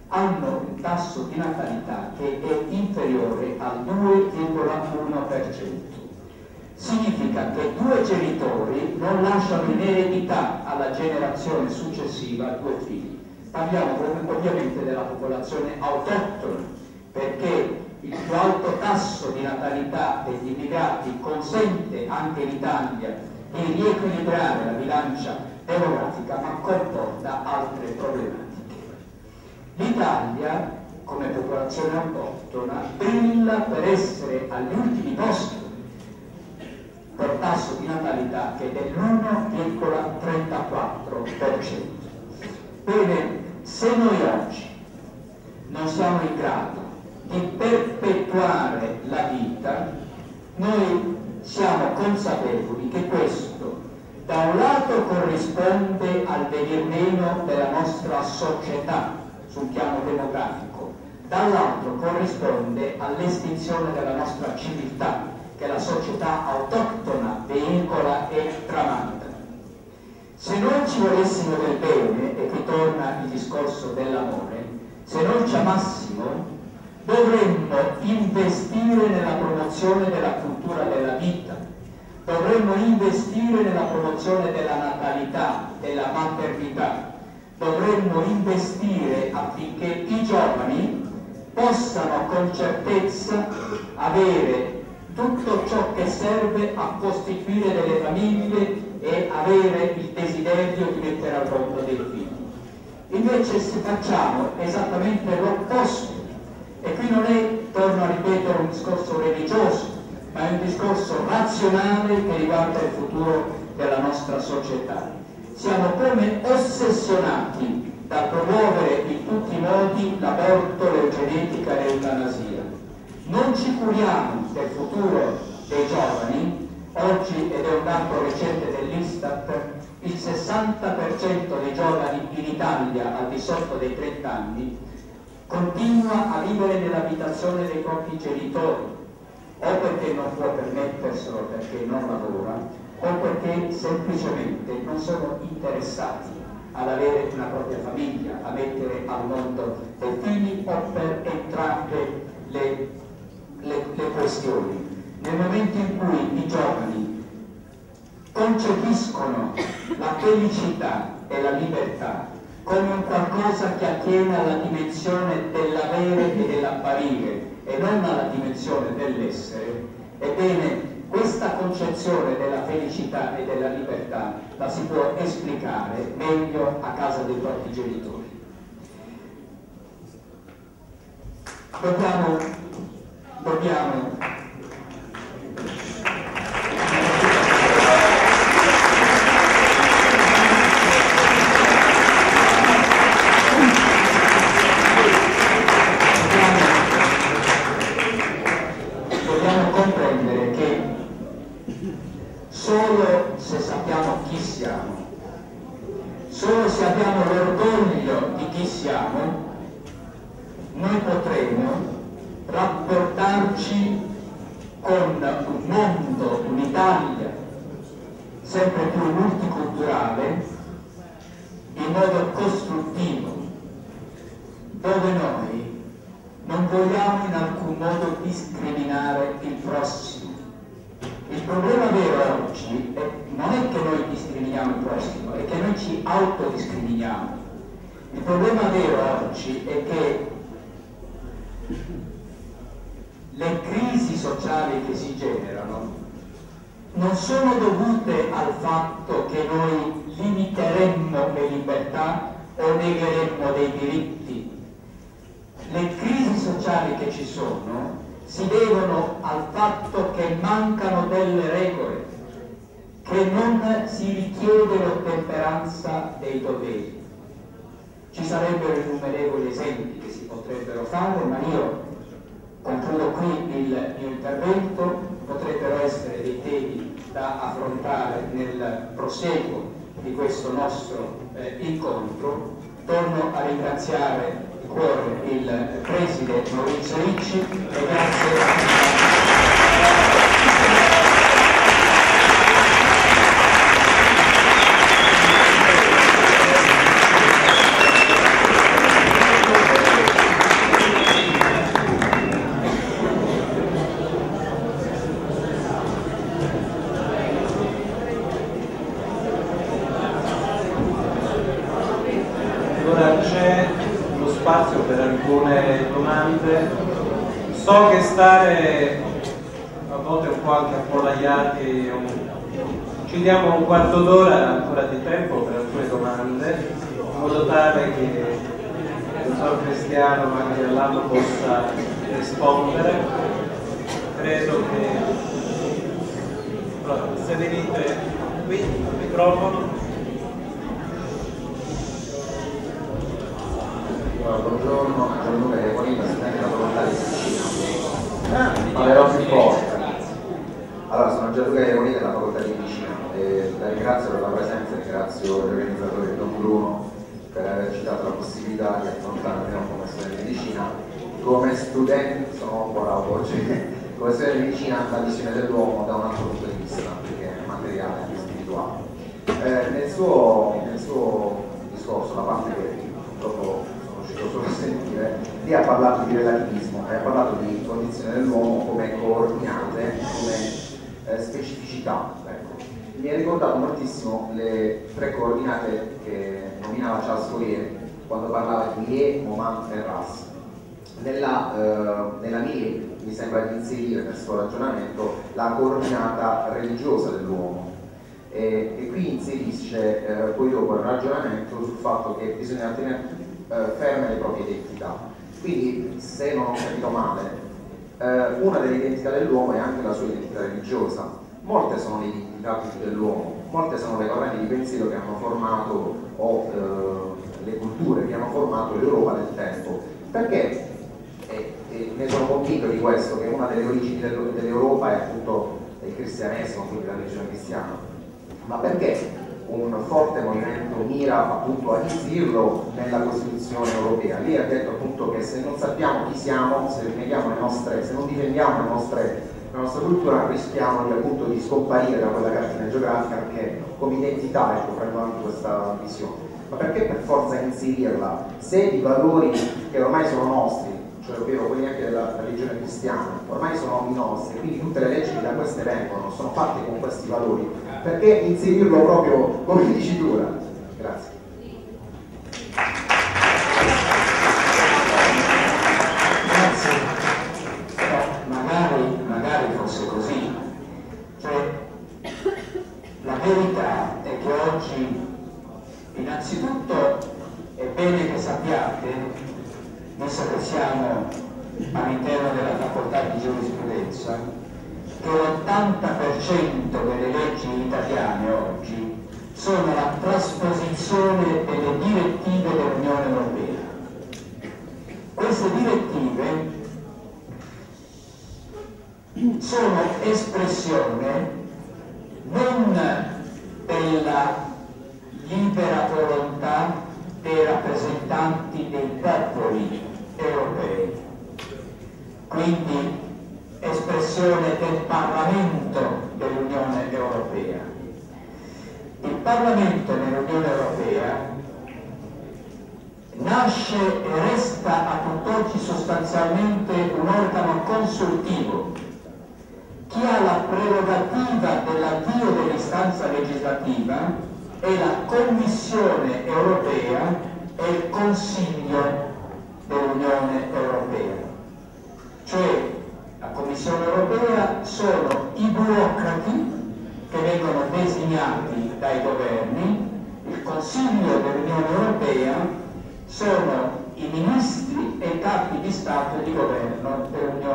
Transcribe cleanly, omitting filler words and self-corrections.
hanno un tasso di natalità che è inferiore al 2,1%. Significa che 2 genitori non lasciano in eredità alla generazione successiva 2 figli. Parliamo ovviamente della popolazione autoctona, perché il più alto tasso di natalità degli immigrati consente anche in Italia di riequilibrare la bilancia demografica, ma comporta altre problematiche. L'Italia, come popolazione autoctona, brilla per essere agli ultimi posti per tasso di natalità, che è dell'1,34%. Bene, se noi oggi non siamo in grado di perpetuare la vita, noi siamo consapevoli che questo da un lato corrisponde al venir meno della nostra società sul piano demografico, dall'altro corrisponde all'estinzione della nostra civiltà che la società autoctona veicola e tramanda. Se noi ci volessimo del bene, e qui torna il discorso dell'amore, se noi ci amassimo, dovremmo investire nella promozione della cultura della vita, dovremmo investire nella promozione della natalità, della maternità, dovremmo investire affinché i giovani possano con certezza avere tutto ciò che serve a costituire delle famiglie e avere il desiderio di mettere al mondo dei figli. Invece se facciamo esattamente l'opposto, e qui non è, torno a ripetere, un discorso religioso, ma è un discorso razionale che riguarda il futuro della nostra società. Siamo come ossessionati da promuovere in tutti i modi l'aborto, l'eugenetica e l'eutanasia. Non ci curiamo del futuro dei giovani. Oggi, ed è un dato recente dell'Istat, il 60% dei giovani in Italia al di sotto dei 30 anni continua a vivere nell'abitazione dei propri genitori, o perché non può permetterselo perché non lavora, o perché semplicemente non sono interessati ad avere una propria famiglia, a mettere al mondo dei figli, o per entrambe le questioni. Nel momento in cui i giovani concepiscono la felicità e la libertà come un qualcosa che attiene alla dimensione dell'avere e dell'apparire e non alla dimensione dell'essere, ebbene questa concezione della felicità e della libertà la si può esplicare meglio a casa dei propri genitori. Dobbiamo comprendere che solo se sappiamo chi siamo, solo se abbiamo l'orgoglio di chi siamo, noi potremo rapportarci con un mondo, un'Italia sempre più multiculturale, in modo costruttivo, dove noi non vogliamo in alcun modo discriminare il prossimo. Il problema vero oggi non è che noi discriminiamo il prossimo, è che noi ci autodiscriminiamo. Il problema vero oggi è che le crisi sociali che si generano non sono dovute al fatto che noi limiteremmo le libertà o negheremmo dei diritti. Le crisi sociali che ci sono si devono al fatto che mancano delle regole, che non si richiede l'ottemperanza dei doveri. Ci sarebbero innumerevoli esempi che si potrebbero fare, ma io concludo qui il mio intervento. Potrebbero essere dei temi da affrontare nel prosieguo di questo nostro incontro. Torno a ringraziare di cuore il preside Maurizio Ricci e grazie. spazio per alcune domande. So che stare a volte un po' anche appollaiati, ci diamo un quarto d'ora ancora di tempo per alcune domande, in modo tale che il dottor Cristiano magari all'anno possa rispondere. Credo che allora, se venite qui al microfono. Buongiorno, Gianluca Iaconino, studente della facoltà di medicina. Parlerò più forte. Allora, sono Gianluca Iaconino della facoltà di medicina e la ringrazio per la presenza, ringrazio gli organizzatori Don Bruno per averci dato la possibilità di affrontare il mio come studente di medicina. Come studente, sono un po' rauco oggi, come studente di medicina la visione dell'uomo da un altro punto di vista, perché è materiale e spirituale. Nel suo discorso, la parte che purtroppo solo sentire, lì ha parlato di relativismo e ha parlato di condizioni dell'uomo come coordinate, come specificità. Ecco. Mi ha ricordato moltissimo le tre coordinate che nominava Charles Fourier quando parlava di Lie, Moment e Ras. Nella Lie mi sembra di inserire nel suo ragionamento la coordinata religiosa dell'uomo e qui inserisce poi dopo il ragionamento sul fatto che bisogna tenere ferme le proprie identità. Quindi, se non ho capito male, una delle identità dell'uomo è anche la sua identità religiosa. Molte sono le identità dell'uomo, molte sono le correnti di pensiero che hanno formato o le culture che hanno formato l'Europa nel tempo. Perché, e ne sono convinto di questo, che una delle origini dell'Europa è appunto il cristianesimo, quindi la religione cristiana. Ma perché un forte movimento mira appunto a inserirlo nella Costituzione europea? Lì ha detto appunto che se non sappiamo chi siamo, se non difendiamo la nostra cultura, rischiamo di scomparire da quella cartina geografica, perché come identità, ecco, prendo anche questa visione. Ma perché per forza inserirla? Se i valori che ormai sono nostri, cioè ovvero quelli anche della religione cristiana, ormai sono i nostri, quindi tutte le leggi che da queste vengono sono fatte con questi valori, perché inserirlo proprio come dicitura? Grazie. Grazie. Però magari fosse così. Cioè, la verità è che oggi, innanzitutto, è bene che sappiate, visto che siamo all'interno della facoltà di giurisprudenza, che l'80% delle leggi italiane oggi sono la trasposizione delle direttive dell'Unione Europea. Queste direttive sono espressione non della libera volontà dei rappresentanti dei popoli europei, quindi espressione del Parlamento dell'Unione Europea. Il Parlamento dell'Unione Europea nasce e resta a tutt'oggi sostanzialmente un organo consultivo. Chi ha la prerogativa dell'avvio dell'istanza legislativa è la Commissione Europea e il Consiglio dell'Unione Europea. Cioè, la Commissione Europea sono i burocrati che vengono designati dai governi, il Consiglio dell'Unione Europea sono i ministri e i capi di Stato e di governo dell'Unione